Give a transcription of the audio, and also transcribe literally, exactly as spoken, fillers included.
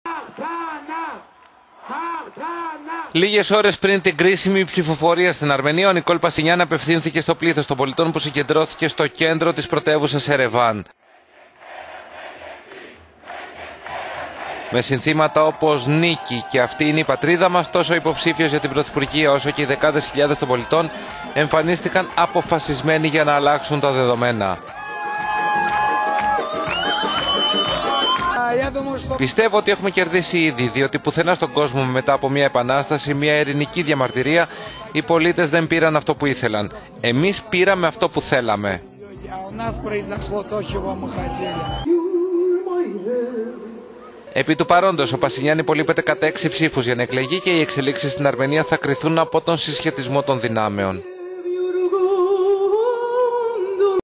Λίγες ώρες πριν την κρίσιμη ψηφοφορία στην Αρμενία, ο Νικόλ Πασινιάν απευθύνθηκε στο πλήθος των πολιτών που συγκεντρώθηκε στο κέντρο της πρωτεύουσας Ερεβάν. Με συνθήματα όπως «Νίκη» και «Αυτή είναι η πατρίδα μας», τόσο υποψήφιος για την Πρωθυπουργία όσο και οι δεκάδες χιλιάδες των πολιτών εμφανίστηκαν αποφασισμένοι για να αλλάξουν τα δεδομένα. Πιστεύω ότι έχουμε κερδίσει ήδη, διότι πουθενά στον κόσμο μετά από μια επανάσταση, μια ειρηνική διαμαρτυρία, οι πολίτες δεν πήραν αυτό που ήθελαν. Εμείς πήραμε αυτό που θέλαμε. Επί του παρόντος, ο Πασινιάν υπολείπεται κατά έξι ψήφους για να εκλεγεί και οι εξελίξεις στην Αρμενία θα κριθούν από τον συσχετισμό των δυνάμεων.